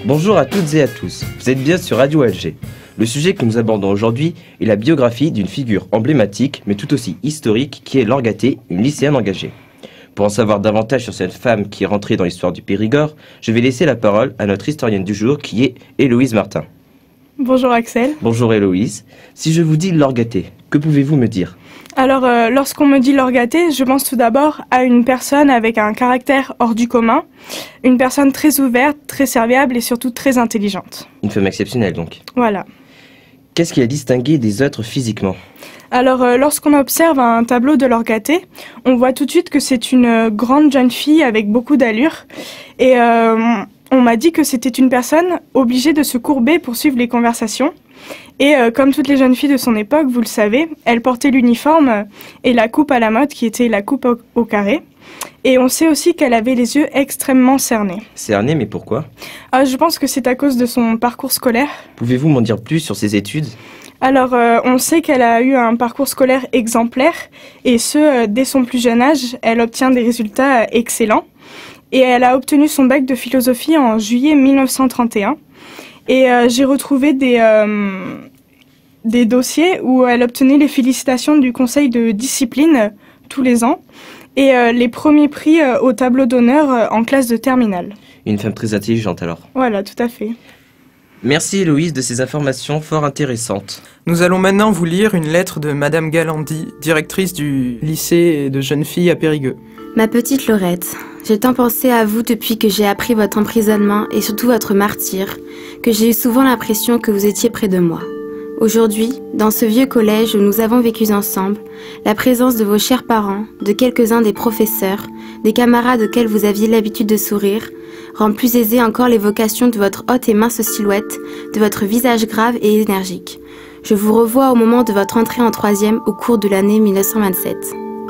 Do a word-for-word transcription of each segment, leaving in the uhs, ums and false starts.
Bonjour à toutes et à tous, vous êtes bien sur Radio Alger. Le sujet que nous abordons aujourd'hui est la biographie d'une figure emblématique mais tout aussi historique qui est Laure Gatté, une lycéenne engagée. Pour en savoir davantage sur cette femme qui est rentrée dans l'histoire du Périgord, je vais laisser la parole à notre historienne du jour qui est Héloïse Martin. Bonjour Axel. Bonjour Héloïse. Si je vous dis Laure Gatté, que pouvez-vous me dire ? Alors, euh, lorsqu'on me dit Laure Gatté, je pense tout d'abord à une personne avec un caractère hors du commun, une personne très ouverte, très serviable et surtout très intelligente. Une femme exceptionnelle donc. Voilà. Qu'est-ce qui la distinguait des autres physiquement ? Alors, euh, lorsqu'on observe un tableau de Laure Gatté, on voit tout de suite que c'est une euh, grande jeune fille avec beaucoup d'allure. Et euh, on m'a dit que c'était une personne obligée de se courber pour suivre les conversations. Et euh, comme toutes les jeunes filles de son époque, vous le savez, elle portait l'uniforme et la coupe à la mode qui était la coupe au, au carré. Et on sait aussi qu'elle avait les yeux extrêmement cernés. Cernée, mais pourquoi ? Ah, je pense que c'est à cause de son parcours scolaire. Pouvez-vous m'en dire plus sur ses études ? Alors, euh, on sait qu'elle a eu un parcours scolaire exemplaire, et ce, euh, dès son plus jeune âge, elle obtient des résultats euh, excellents. Et elle a obtenu son bac de philosophie en juillet mille neuf cent trente et un. Et euh, j'ai retrouvé des, euh, des dossiers où elle obtenait les félicitations du conseil de discipline euh, tous les ans, et euh, les premiers prix euh, au tableau d'honneur euh, en classe de terminale. Une femme très intelligente alors. Voilà, tout à fait. Merci Héloïse de ces informations fort intéressantes. Nous allons maintenant vous lire une lettre de Madame Galandi, directrice du lycée de jeunes filles à Périgueux. Ma petite Laurette, j'ai tant pensé à vous depuis que j'ai appris votre emprisonnement et surtout votre martyre, que j'ai eu souvent l'impression que vous étiez près de moi. Aujourd'hui, dans ce vieux collège où nous avons vécu ensemble, la présence de vos chers parents, de quelques-uns des professeurs, des camarades auxquels vous aviez l'habitude de sourire, rend plus aisée encore l'évocation de votre haute et mince silhouette, de votre visage grave et énergique. Je vous revois au moment de votre entrée en troisième au cours de l'année mille neuf cent vingt-sept.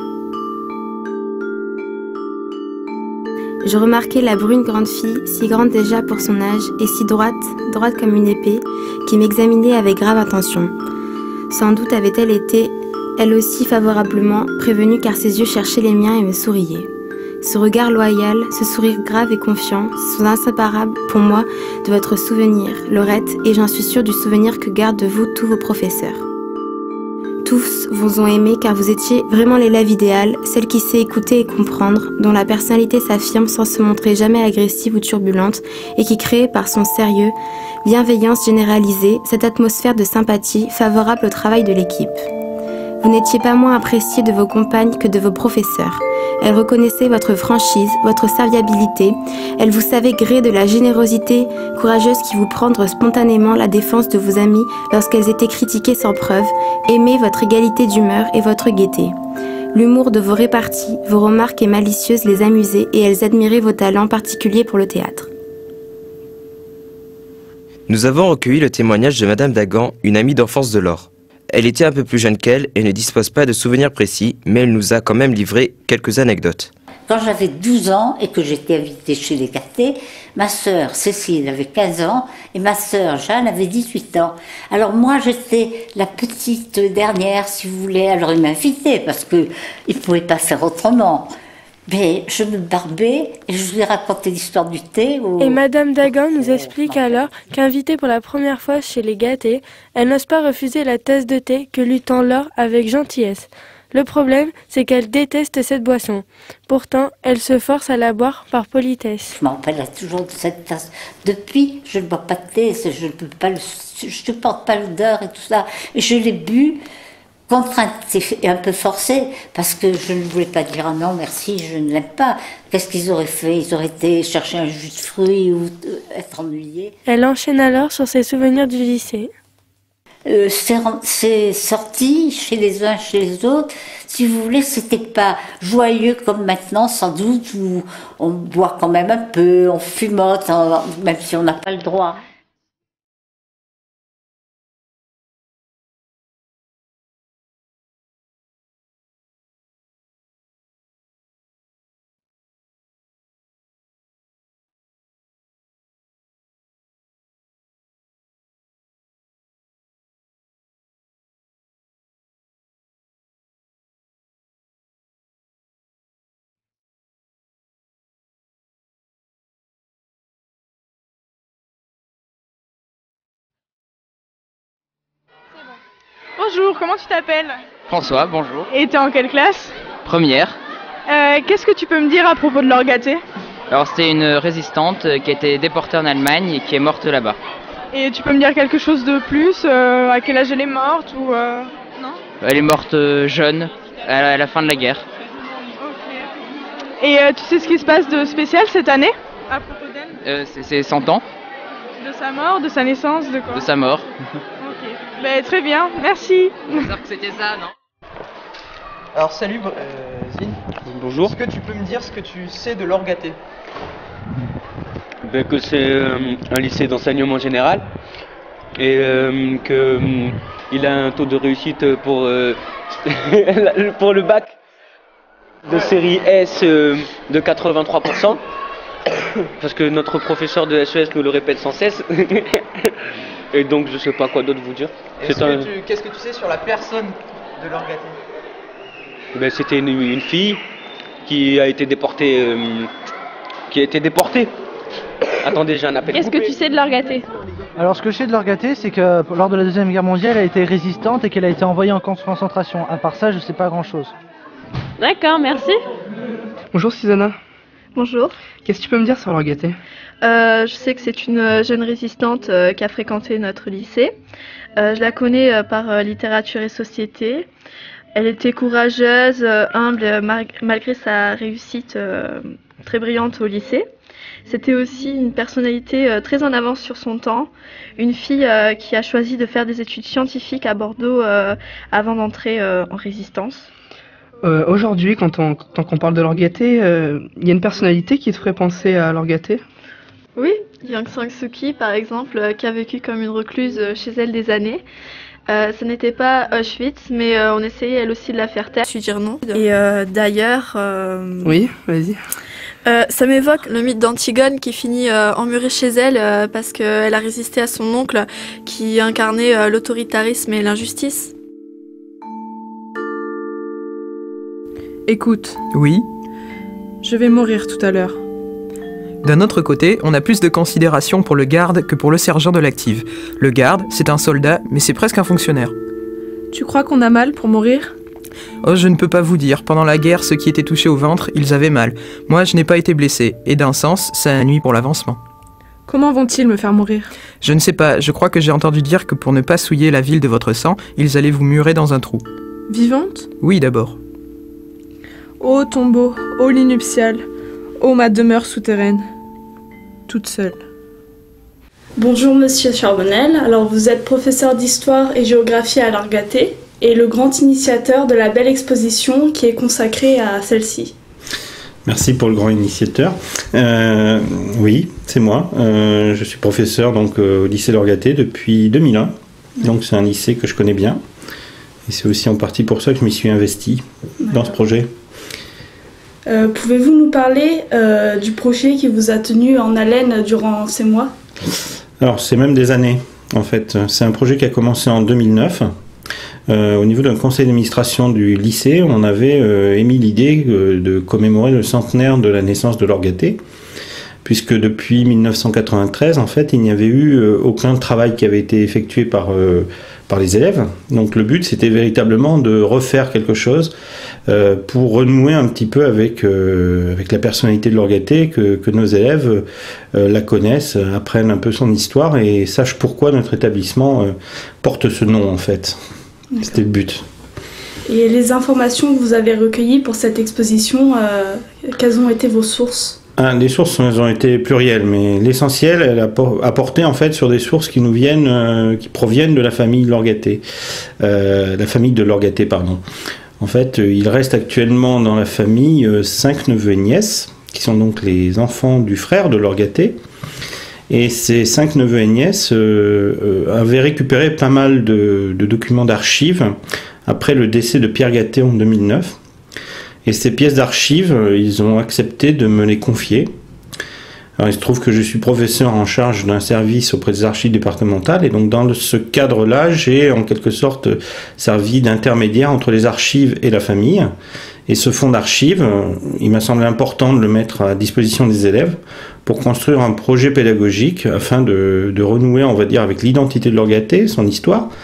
Je remarquai la brune grande fille, si grande déjà pour son âge, et si droite, droite comme une épée, qui m'examinait avec grave attention. Sans doute avait-elle été, elle aussi favorablement, prévenue car ses yeux cherchaient les miens et me souriaient. Ce regard loyal, ce sourire grave et confiant, sont inséparables pour moi de votre souvenir, Laurette, et j'en suis sûre du souvenir que gardent de vous tous vos professeurs. Tous vous ont aimé car vous étiez vraiment l'élève idéal, celle qui sait écouter et comprendre, dont la personnalité s'affirme sans se montrer jamais agressive ou turbulente et qui crée par son sérieux, bienveillance généralisée, cette atmosphère de sympathie favorable au travail de l'équipe. Vous n'étiez pas moins apprécié de vos compagnes que de vos professeurs. Elles reconnaissaient votre franchise, votre serviabilité. Elles vous savaient gré de la générosité courageuse qui vous prendre spontanément la défense de vos amis lorsqu'elles étaient critiquées sans preuve, aimaient votre égalité d'humeur et votre gaieté. L'humour de vos réparties, vos remarques et malicieuses les amusaient et elles admiraient vos talents particuliers pour le théâtre. Nous avons recueilli le témoignage de Madame Dagan, une amie d'enfance de Laure. Elle était un peu plus jeune qu'elle et ne dispose pas de souvenirs précis, mais elle nous a quand même livré quelques anecdotes. Quand j'avais douze ans et que j'étais invitée chez les Gatté, ma sœur Cécile avait quinze ans et ma sœur Jeanne avait dix-huit ans. Alors moi j'étais la petite dernière, si vous voulez, alors ils m'invitaient parce qu'ils ne pouvaient pas faire autrement. Mais je me barbais et je lui racontais l'histoire du thé. Où... Et Madame Dagan nous explique alors qu'invitée pour la première fois chez les Gatté, elle n'ose pas refuser la tasse de thé que lui tend Laure avec gentillesse. Le problème, c'est qu'elle déteste cette boisson. Pourtant, elle se force à la boire par politesse. Je m'en rappelle toujours de cette tasse. Depuis, je ne bois pas de thé, je ne peux pas, le, je ne porte pas l'odeur et tout ça. Et je l'ai bu. Contrainte et un peu forcée, parce que je ne voulais pas dire ah non merci, je ne l'aime pas. Qu'est-ce qu'ils auraient fait? Ils auraient été chercher un jus de fruits ou être ennuyés. Elle enchaîne alors sur ses souvenirs du lycée. Euh, c'est sorti chez les uns, chez les autres. Si vous voulez, c'était pas joyeux comme maintenant, sans doute, où on boit quand même un peu, on fumote, même si on n'a pas le droit. Bonjour, comment tu t'appelles? François, bonjour. Et t'es en quelle classe? Première. Euh, qu'est-ce que tu peux me dire à propos de Laure Gaté? Alors c'était une résistante qui a été déportée en Allemagne et qui est morte là-bas. Et tu peux me dire quelque chose de plus? euh, À quel âge elle est morte ou euh... Non? Elle est morte euh, jeune, à la, à la fin de la guerre. Ok. Et euh, tu sais ce qui se passe de spécial cette année à propos d'elle? Euh, c'est, c'est cent ans De sa mort, de sa naissance, de quoi? de sa mort. Ok. Ben, très bien, merci. J'espère que c'était ça, non? Alors salut euh, Zine. Bonjour. Est-ce que tu peux me dire ce que tu sais de Laure Gaté? Ben, que c'est euh, un lycée d'enseignement général et euh, qu'il a un taux de réussite pour, euh, pour le bac de série S euh, de quatre-vingt-trois pour cent parce que notre professeur de S E S nous le répète sans cesse et donc je sais pas quoi d'autre vous dire. Est-ce C'est un... que tu, qu'est-ce que tu sais sur la personne de Laure Gaté? Ben, c'était une, une fille qui a été déportée euh, qui a été déportée. Attendez, j'ai un appel. Qu'est-ce que tu sais de Laure Gaté? Alors ce que je sais de Laure Gaté, c'est que lors de la Deuxième Guerre mondiale, elle a été résistante et qu'elle a été envoyée en camp de concentration. À part ça, je sais pas grand-chose. D'accord, merci. Bonjour Susanna. Bonjour. Qu'est-ce que tu peux me dire sur Laure Gaté? Euh, je sais que c'est une jeune résistante euh, qui a fréquenté notre lycée. Euh, je la connais euh, par euh, littérature et société. Elle était courageuse, euh, humble, euh, mar- malgré sa réussite euh, très brillante au lycée. C'était aussi une personnalité euh, très en avance sur son temps, une fille euh, qui a choisi de faire des études scientifiques à Bordeaux euh, avant d'entrer euh, en résistance. Euh, aujourd'hui, quand on, tant qu'on parle de Laure Gaté, il euh, y a une personnalité qui te ferait penser à Laure Gaté? Oui, Aung San Suu Kyi par exemple, euh, qui a vécu comme une recluse euh, chez elle des années. Euh, ce n'était pas Auschwitz, mais euh, on essayait elle aussi de la faire taire. Je suis dire non. Et euh, d'ailleurs... Euh... Oui, vas-y. Euh, ça m'évoque le mythe d'Antigone qui finit euh, emmurée chez elle euh, parce qu'elle a résisté à son oncle qui incarnait euh, l'autoritarisme et l'injustice. Écoute. Oui. Je vais mourir tout à l'heure. D'un autre côté, on a plus de considération pour le garde que pour le sergent de l'active. Le garde, c'est un soldat, mais c'est presque un fonctionnaire. Tu crois qu'on a mal pour mourir? Oh, je ne peux pas vous dire. Pendant la guerre, ceux qui étaient touchés au ventre, ils avaient mal. Moi, je n'ai pas été blessé. Et d'un sens, ça nuit pour l'avancement. Comment vont-ils me faire mourir? Je ne sais pas. Je crois que j'ai entendu dire que pour ne pas souiller la ville de votre sang, ils allaient vous murer dans un trou. Vivante? Oui, d'abord. Ô tombeau, ô lit nuptial, ô ma demeure souterraine, toute seule. Bonjour Monsieur Charbonnel, alors vous êtes professeur d'histoire et géographie à Laure Gaté et le grand initiateur de la belle exposition qui est consacrée à celle-ci. Merci pour le grand initiateur. Euh, oui, c'est moi. Euh, je suis professeur donc, euh, au lycée Laure Gaté depuis deux mille un, donc c'est un lycée que je connais bien et c'est aussi en partie pour ça que je m'y suis investi dans ce projet. Euh, pouvez-vous nous parler euh, du projet qui vous a tenu en haleine durant ces mois? Alors, c'est même des années, en fait. C'est un projet qui a commencé en deux mille neuf. Euh, au niveau d'un conseil d'administration du lycée, on avait euh, émis l'idée euh, de commémorer le centenaire de la naissance de Laure Gaté, puisque depuis mille neuf cent quatre-vingt-treize, en fait, il n'y avait eu euh, aucun travail qui avait été effectué par... Euh, par les élèves. Donc le but, c'était véritablement de refaire quelque chose euh, pour renouer un petit peu avec, euh, avec la personnalité de Laure Gaté, que, que nos élèves euh, la connaissent, apprennent un peu son histoire et sachent pourquoi notre établissement euh, porte ce nom en fait. D'accord. C'était le but. Et les informations que vous avez recueillies pour cette exposition, euh, quelles ont été vos sources ? Ah, les sources, elles ont été plurielles, mais l'essentiel, elle a apporté en fait sur des sources qui nous viennent, euh, qui proviennent de la famille Laure Gaté, euh, la famille de Laure Gaté, pardon. En fait, euh, il reste actuellement dans la famille euh, cinq neveux et nièces, qui sont donc les enfants du frère de Laure Gaté. Et ces cinq neveux et nièces euh, euh, avaient récupéré pas mal de, de documents d'archives après le décès de Pierre Gaté en deux mille neuf. Et ces pièces d'archives, ils ont accepté de me les confier. Alors, il se trouve que je suis professeur en charge d'un service auprès des archives départementales, et donc dans ce cadre-là, j'ai en quelque sorte servi d'intermédiaire entre les archives et la famille. Et ce fonds d'archives, il m'a semblé important de le mettre à disposition des élèves pour construire un projet pédagogique afin de, de renouer, on va dire, avec l'identité de Laure Gaté, son histoire,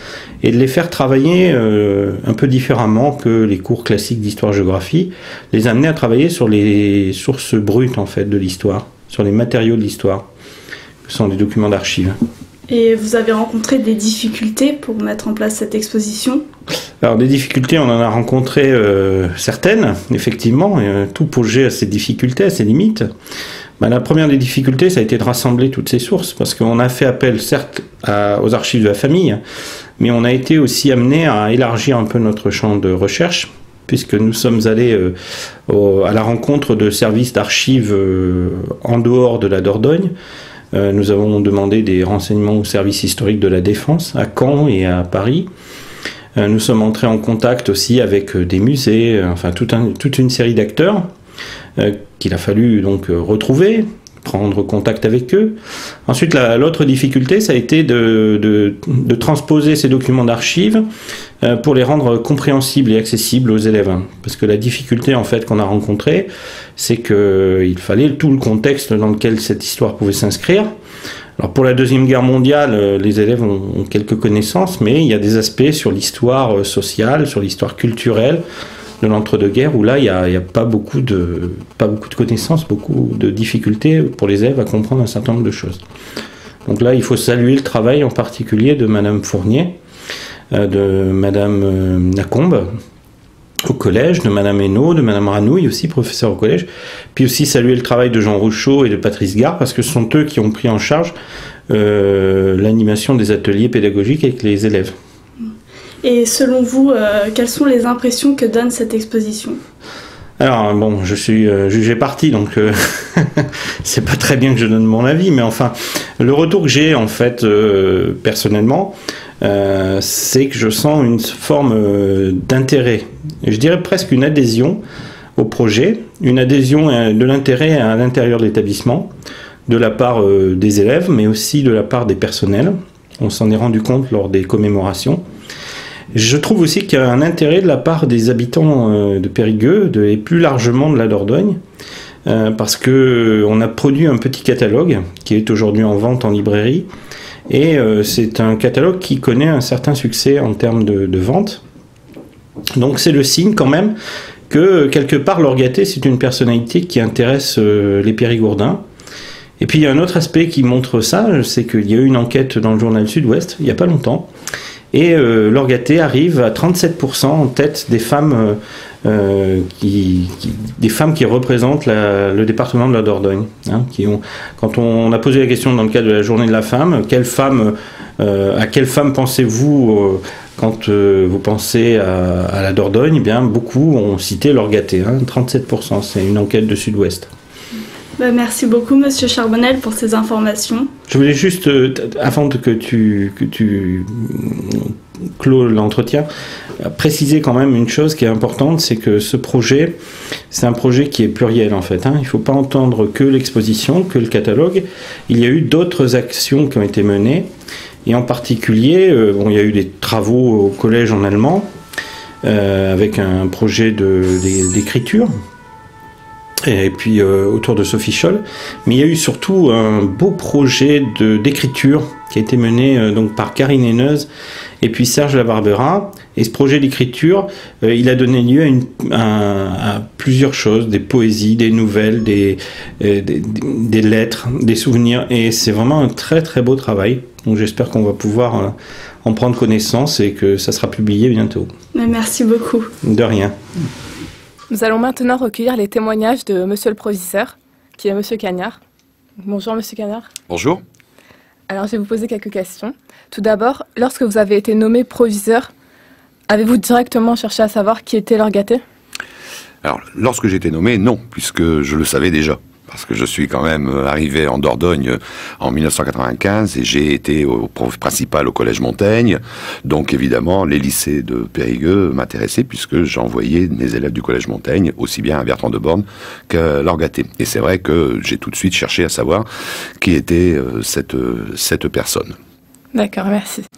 et de les faire travailler euh, un peu différemment que les cours classiques d'histoire-géographie, les amener à travailler sur les sources brutes en fait de l'histoire, sur les matériaux de l'histoire, que sont les documents d'archives. Et vous avez rencontré des difficultés pour mettre en place cette exposition? Alors des difficultés, on en a rencontré euh, certaines, effectivement, et, euh, tout projet a ses difficultés, a ses limites. Ben, la première des difficultés, ça a été de rassembler toutes ces sources, parce qu'on a fait appel, certes, à, aux archives de la famille, mais on a été aussi amené à élargir un peu notre champ de recherche, puisque nous sommes allés euh, au, à la rencontre de services d'archives euh, en dehors de la Dordogne. Euh, nous avons demandé des renseignements au service historique de la Défense, à Caen et à Paris. Euh, nous sommes entrés en contact aussi avec euh, des musées, euh, enfin tout un, toute une série d'acteurs euh, qu'il a fallu donc euh, retrouver, prendre contact avec eux. Ensuite, la, l'autre difficulté, ça a été de, de, de transposer ces documents d'archives euh, pour les rendre compréhensibles et accessibles aux élèves. Parce que la difficulté en fait qu'on a rencontrée, c'est qu'il fallait tout le contexte dans lequel cette histoire pouvait s'inscrire. Alors pour la Deuxième Guerre mondiale, les élèves ont, ont quelques connaissances, mais il y a des aspects sur l'histoire sociale, sur l'histoire culturelle de l'entre-deux-guerres, où là, il n'y a, a pas, beaucoup de, pas beaucoup de connaissances, beaucoup de difficultés pour les élèves à comprendre un certain nombre de choses. Donc là, il faut saluer le travail en particulier de Madame Fournier, euh, de Madame euh, Lacombe, au collège, de Madame Hainaut, de Madame Ranouille aussi, professeur au collège, puis aussi saluer le travail de Jean Rouchaud et de Patrice Gare, parce que ce sont eux qui ont pris en charge euh, l'animation des ateliers pédagogiques avec les élèves. Et selon vous, euh, quelles sont les impressions que donne cette exposition? Alors bon, je suis euh, jugé parti, donc euh, c'est pas très bien que je donne mon avis, mais enfin, le retour que j'ai en fait euh, personnellement, euh, c'est que je sens une forme euh, d'intérêt, je dirais presque une adhésion au projet, une adhésion euh, de l'intérêt à l'intérieur de l'établissement, de la part euh, des élèves, mais aussi de la part des personnels. On s'en est rendu compte lors des commémorations. Je trouve aussi qu'il y a un intérêt de la part des habitants de Périgueux de, et plus largement de la Dordogne, euh, parce qu'on a produit un petit catalogue qui est aujourd'hui en vente en librairie, et euh, c'est un catalogue qui connaît un certain succès en termes de, de vente. Donc c'est le signe quand même que quelque part l'Orgaté, c'est une personnalité qui intéresse euh, les Périgourdins. Et puis il y a un autre aspect qui montre ça, c'est qu'il y a eu une enquête dans le journal Sud-Ouest il n'y a pas longtemps, et euh, l'Orgaté arrive à trente-sept pour cent en tête des femmes, euh, qui, qui, des femmes qui représentent la, le département de la Dordogne. Hein, qui ont, quand on a posé la question dans le cadre de la journée de la femme, quelle femme, euh, à quelle femme pensez-vous euh, quand euh, vous pensez à, à la Dordogne? Eh bien, beaucoup ont cité l'Orgaté, hein, trente-sept pour cent, c'est une enquête de Sud-Ouest. Bah, merci beaucoup, Monsieur Charbonnel, pour ces informations. Je voulais juste, euh, avant que tu, que tu clôt l'entretien, préciser quand même une chose qui est importante, c'est que ce projet, c'est un projet qui est pluriel en fait. Hein. Il ne faut pas entendre que l'exposition, que le catalogue. Il y a eu d'autres actions qui ont été menées, et en particulier, euh, bon, il y a eu des travaux au collège en allemand, euh, avec un projet de, d'écriture. Et puis euh, autour de Sophie Scholl, mais il y a eu surtout un beau projet de, d'écriture qui a été mené euh, donc par Karine Haineuse et puis Serge Labarbera. Et ce projet d'écriture, euh, il a donné lieu à, une, à, à plusieurs choses, des poésies, des nouvelles, des, euh, des, des lettres, des souvenirs. Et c'est vraiment un très très beau travail. Donc j'espère qu'on va pouvoir euh, en prendre connaissance et que ça sera publié bientôt. Mais merci beaucoup. De rien. Nous allons maintenant recueillir les témoignages de Monsieur le Proviseur, qui est Monsieur Cagnard. Bonjour Monsieur Cagnard. Bonjour. Alors je vais vous poser quelques questions. Tout d'abord, lorsque vous avez été nommé proviseur, avez-vous directement cherché à savoir qui était l'Orgaté? Alors, lorsque j'ai été nommé, non, puisque je le savais déjà. Parce que je suis quand même arrivé en Dordogne en mille neuf cent quatre-vingt-quinze et j'ai été au prof principal au Collège Montaigne. Donc évidemment, les lycées de Périgueux m'intéressaient puisque j'envoyais mes élèves du Collège Montaigne aussi bien à Bertrand de Born qu'à l'Orgaté. Et c'est vrai que j'ai tout de suite cherché à savoir qui était euh, cette, euh, cette personne. D'accord, merci.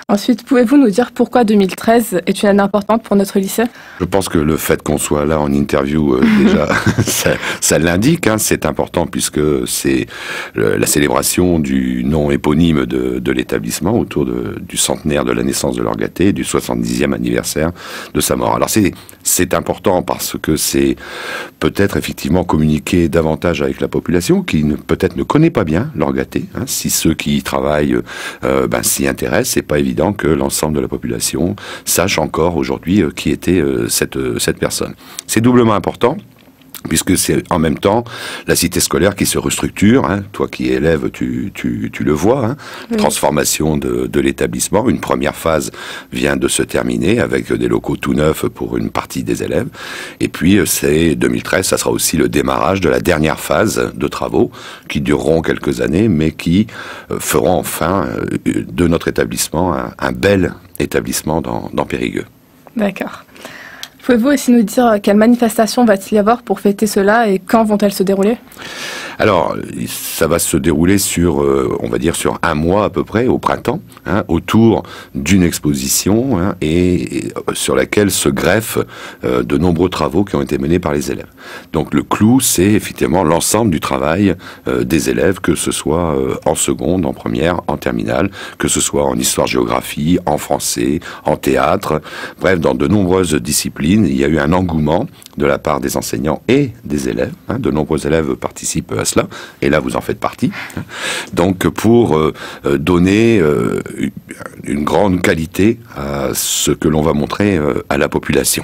Ensuite, pouvez-vous nous dire pourquoi deux mille treize est une année importante pour notre lycée? Je pense que le fait qu'on soit là en interview, euh, déjà, ça, ça l'indique. Hein, c'est important puisque c'est euh, la célébration du nom éponyme de, de l'établissement autour de, du centenaire de la naissance de Laure Gatté, du soixante-dixième anniversaire de sa mort. Alors c'est c'est important parce que c'est peut-être effectivement communiquer davantage avec la population qui ne, peut-être ne connaît pas bien Laure Gatté. Hein, si ceux qui y travaillent euh, ben, s'y intéressent, c'est pas évident que l'ensemble de la population sache encore aujourd'hui euh, qui était euh, cette, euh, cette personne. C'est doublement important puisque c'est en même temps la cité scolaire qui se restructure. Hein. Toi qui es élève, tu, tu, tu le vois. Hein. Oui. Transformation de, de l'établissement. Une première phase vient de se terminer avec des locaux tout neufs pour une partie des élèves. Et puis, c'est deux mille treize, ça sera aussi le démarrage de la dernière phase de travaux qui dureront quelques années, mais qui feront enfin de notre établissement un, un bel établissement dans, dans Périgueux. D'accord. Pouvez-vous aussi nous dire quelles manifestations va-t-il y avoir pour fêter cela et quand vont-elles se dérouler? Alors, ça va se dérouler sur, euh, on va dire, sur un mois à peu près, au printemps, hein, autour d'une exposition hein, et, et sur laquelle se greffent euh, de nombreux travaux qui ont été menés par les élèves. Donc le clou, c'est effectivement l'ensemble du travail euh, des élèves, que ce soit euh, en seconde, en première, en terminale, que ce soit en histoire-géographie, en français, en théâtre, bref, dans de nombreuses disciplines. Il y a eu un engouement de la part des enseignants et des élèves. Hein, de nombreux élèves participent à cela, et là vous en faites partie. Hein, donc pour euh, donner euh, une grande qualité à ce que l'on va montrer euh, à la population.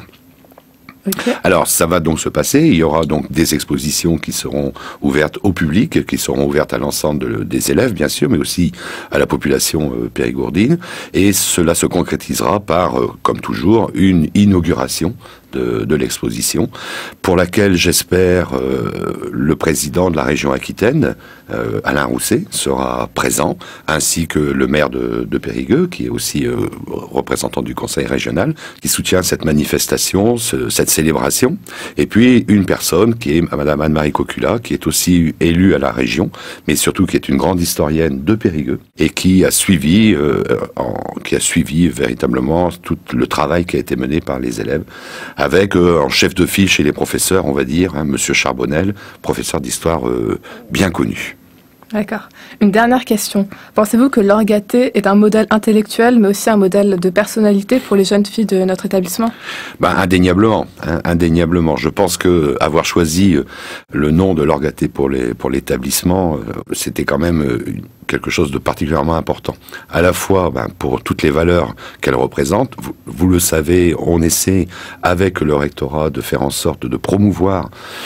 Okay. Alors, ça va donc se passer. Il y aura donc des expositions qui seront ouvertes au public, qui seront ouvertes à l'ensemble de, des élèves, bien sûr, mais aussi à la population euh, périgourdine. Et cela se concrétisera par, euh, comme toujours, une inauguration de, de l'exposition, pour laquelle j'espère euh, le président de la région Aquitaine, euh, Alain Rousset, sera présent, ainsi que le maire de, de Périgueux, qui est aussi euh, représentant du conseil régional, qui soutient cette manifestation, ce, cette célébration, et puis une personne qui est Madame Anne-Marie Cocula, qui est aussi élue à la région, mais surtout qui est une grande historienne de Périgueux, et qui a suivi, euh, en, qui a suivi véritablement tout le travail qui a été mené par les élèves, avec euh, en chef de file chez les professeurs, on va dire, hein, Monsieur Charbonnel, professeur d'histoire euh, bien connu. D'accord. Une dernière question. Pensez-vous que Laure Gatté est un modèle intellectuel, mais aussi un modèle de personnalité pour les jeunes filles de notre établissement? Ben, indéniablement, hein, indéniablement. Je pense que avoir choisi le nom de Laure Gatté pour les pour l'établissement, euh, c'était quand même euh, quelque chose de particulièrement important. À la fois ben, pour toutes les valeurs qu'elle représente. Vous, vous le savez, on essaie avec le rectorat de faire en sorte de promouvoir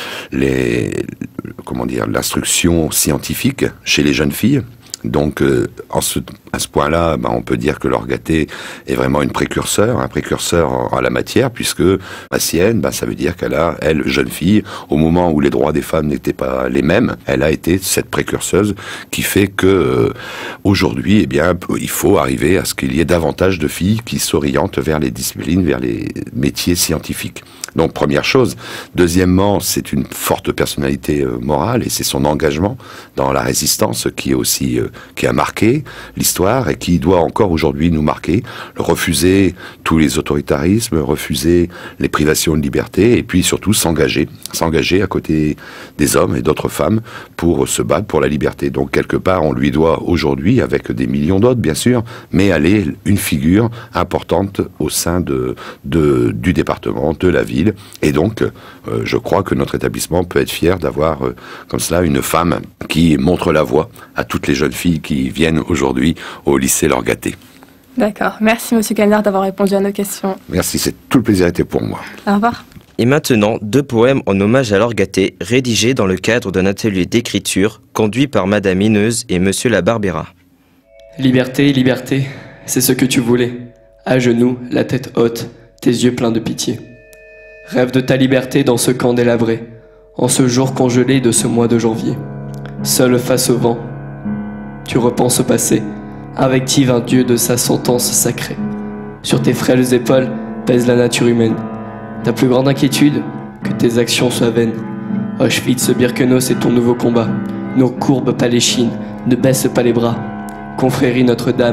les comment dire l'instruction scientifique chez les jeunes filles. Donc, euh, en ce, à ce point-là, ben, on peut dire que Laure Gatté est vraiment une précurseur, un précurseur en, en la matière, puisque Massienne, ben, ça veut dire qu'elle a, elle, jeune fille, au moment où les droits des femmes n'étaient pas les mêmes, elle a été cette précurseuse qui fait que euh, aujourd'hui, eh bien, il faut arriver à ce qu'il y ait davantage de filles qui s'orientent vers les disciplines, vers les métiers scientifiques. Donc, première chose. Deuxièmement, c'est une forte personnalité euh, morale et c'est son engagement dans la résistance qui est aussi euh, qui a marqué l'histoire et qui doit encore aujourd'hui nous marquer. Refuser tous les autoritarismes, refuser les privations de liberté et puis surtout s'engager, s'engager à côté des hommes et d'autres femmes pour se battre pour la liberté. Donc quelque part, on lui doit aujourd'hui, avec des millions d'autres bien sûr, mais elle est une figure importante au sein de, de du département, de la ville. Et donc, euh, je crois que notre établissement peut être fier d'avoir euh, comme cela une femme qui montre la voie à toutes les jeunes filles qui viennent aujourd'hui au lycée Laure Gatté. D'accord. Merci Monsieur Cagnard d'avoir répondu à nos questions. Merci, c'est tout le plaisir était pour moi. Au revoir. Et maintenant, deux poèmes en hommage à Laure Gatté, rédigés dans le cadre d'un atelier d'écriture conduit par Madame Hineuse et Monsieur la Barbera. Liberté, liberté, c'est ce que tu voulais. À genoux, la tête haute, tes yeux pleins de pitié. Rêve de ta liberté dans ce camp délabré, en ce jour congelé de ce mois de janvier. Seul face au vent, tu repenses au passé, invective un dieu de sa sentence sacrée. Sur tes frêles épaules pèse la nature humaine. Ta plus grande inquiétude, que tes actions soient vaines. Auschwitz-Birkenau, c'est ton nouveau combat. Ne courbe pas les chines, ne baisse pas les bras. Confrérie Notre-Dame,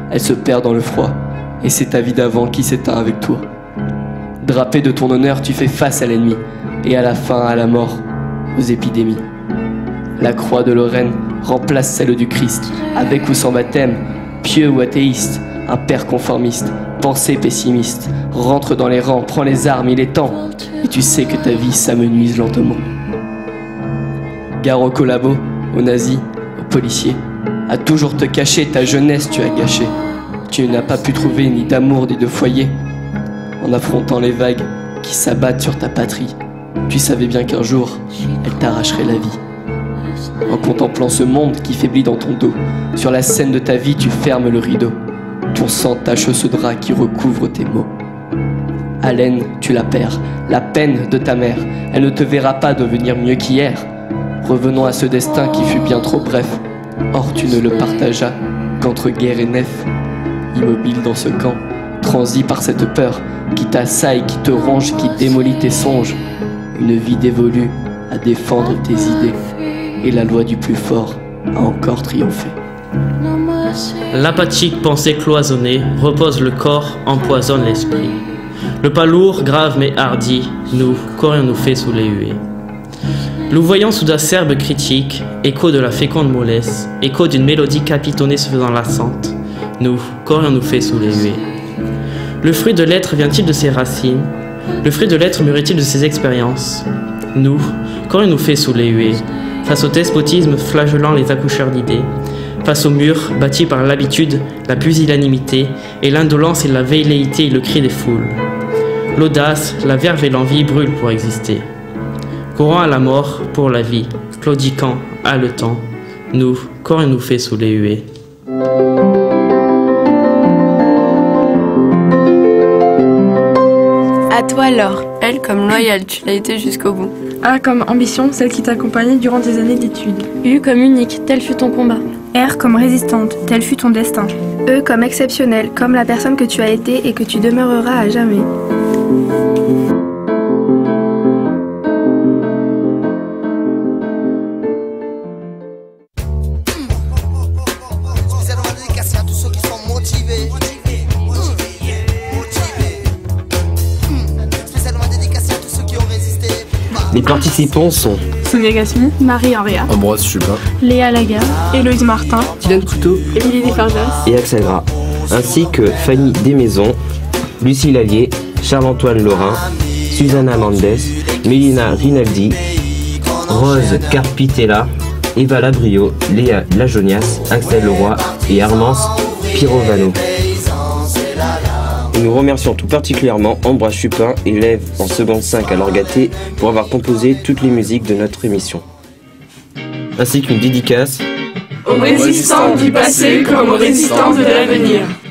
elle se perd dans le froid, et c'est ta vie d'avant qui s'éteint avec toi. Drapé de ton honneur, tu fais face à l'ennemi, et à la fin à la mort, aux épidémies. La croix de Lorraine remplace celle du Christ, avec ou sans baptême, pieux ou athéiste, un père conformiste, pensée pessimiste, rentre dans les rangs, prends les armes, il est temps, et tu sais que ta vie s'amenuise lentement. Gare aux collabos, aux nazis, aux policiers, à toujours te cacher, ta jeunesse tu as gâché. Tu n'as pas pu trouver ni d'amour ni de foyer. En affrontant les vagues qui s'abattent sur ta patrie, tu savais bien qu'un jour, elle t'arracherait la vie. En contemplant ce monde qui faiblit dans ton dos, sur la scène de ta vie tu fermes le rideau. Ton sang tache ce drap qui recouvre tes maux. Haleine, tu la perds, la peine de ta mère, elle ne te verra pas devenir mieux qu'hier. Revenons à ce destin qui fut bien trop bref. Or tu ne le partageas qu'entre guerre et nef. Immobile dans ce camp, transi par cette peur qui t'assaille, qui te ronge, qui démolit tes songes. Une vie dévolue à défendre tes idées, et la loi du plus fort a encore triomphé. L'apathique pensée cloisonnée repose le corps, empoisonne l'esprit. Le pas lourd, grave mais hardi, nous, qu'aurions-nous fait sous les huées? Nous voyons sous d'acerbes critiques, écho de la féconde mollesse, écho d'une mélodie capitonnée se faisant lassante. Nous, qu'aurions-nous fait sous les huées? Le fruit de l'être vient-il de ses racines? Le fruit de l'être mûrit-il de ses expériences? Nous, qu'aurions-nous fait sous les huées? Face au despotisme flagellant les accoucheurs d'idées, face au mur bâti par l'habitude, la pusillanimité, et l'indolence et la velléité et le cri des foules. L'audace, la verve et l'envie brûlent pour exister. Courant à la mort pour la vie, claudiquant, haletant, nous, qu'aurions-nous fait sous les huées? À toi, Laure. L comme loyale, tu l'as été jusqu'au bout. A comme ambition, celle qui t'a accompagnée durant tes années d'études. U comme unique, tel fut ton combat. R comme résistante, tel fut ton destin. E comme exceptionnelle, comme la personne que tu as été et que tu demeureras à jamais. Les participants sont Sonia Gassimi, Marie-Henria, Ambroise Chupin, Léa Lagarde, Héloïse Martin, Dylan Couteau, Émilie Desfarges et Axel Gras, ainsi que Fanny Desmaisons, Lucie Lallier, Charles-Antoine Laurin, Susanna Mendes, Mélina Rinaldi, Rose Carpitella, Eva Labrio, Léa Lajonias, Axel Leroy et Armance Pirovano. Et nous remercions tout particulièrement Ambroise Chupin, élève en seconde cinq à l'Orgaté, pour avoir composé toutes les musiques de notre émission. Ainsi qu'une dédicace aux résistants du passé comme aux résistants de l'avenir.